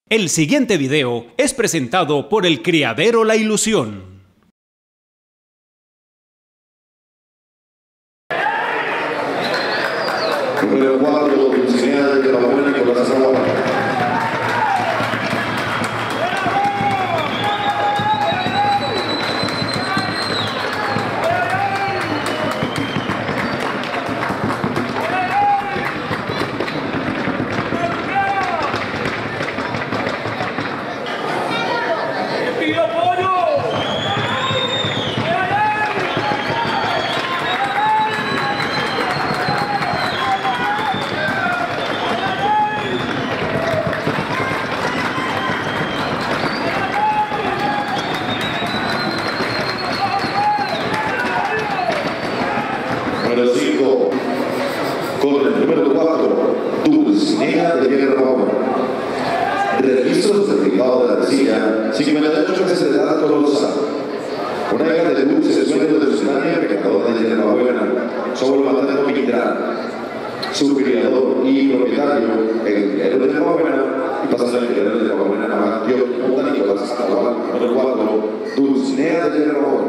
El siguiente video es presentado por el Criadero La Ilusión. Número 4, Dulcinea de la Buena Nicolás Zamora. Número 5, con el número 4, Dulcinea de Tierra Roma. Registro certificado de la arcilla, 58 meses de edad, Tolosa. Una hija de dulce sueño de Dulcinea, pecadora de Tierra Buena, sobre el materno Quintral. Su criador y propietario, el criadero de Tierra Buena, y pasando el criadero de Tierra Buena, Antioquia, Punta Nicolás Zamora. Número 4, Dulcinea de Tierra Buena.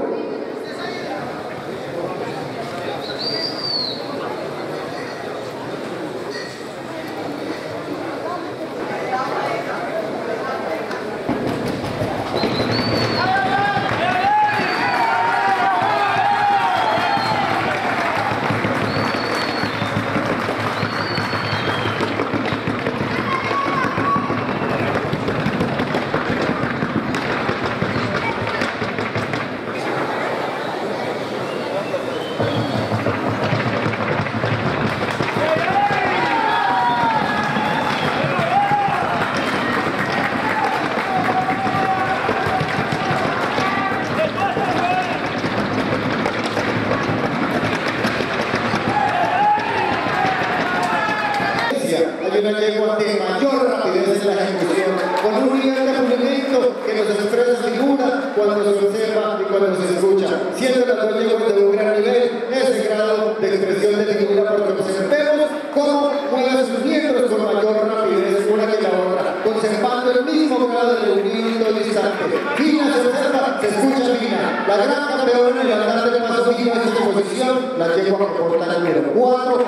Hay una yegua de mayor rapidez en la ejecución, con un nivel de pulimento que nos expresa figura cuando se observa y cuando se escucha, siendo las dos yeguas de un gran nivel, ese grado de expresión de figura, porque observemos cómo mueven sus miembros con mayor rapidez una que la otra, conservando el mismo grado de reunión en todo instante. Fina se observa, se escucha fina. La gran campeona y la grande paso fino en su posición, la yegua que porta el número 4,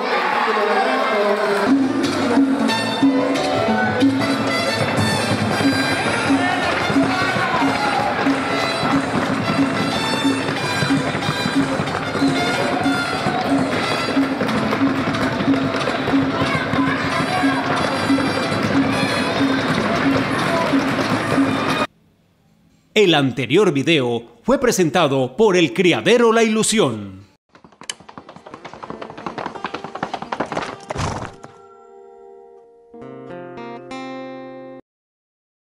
El anterior video fue presentado por el Criadero La Ilusión.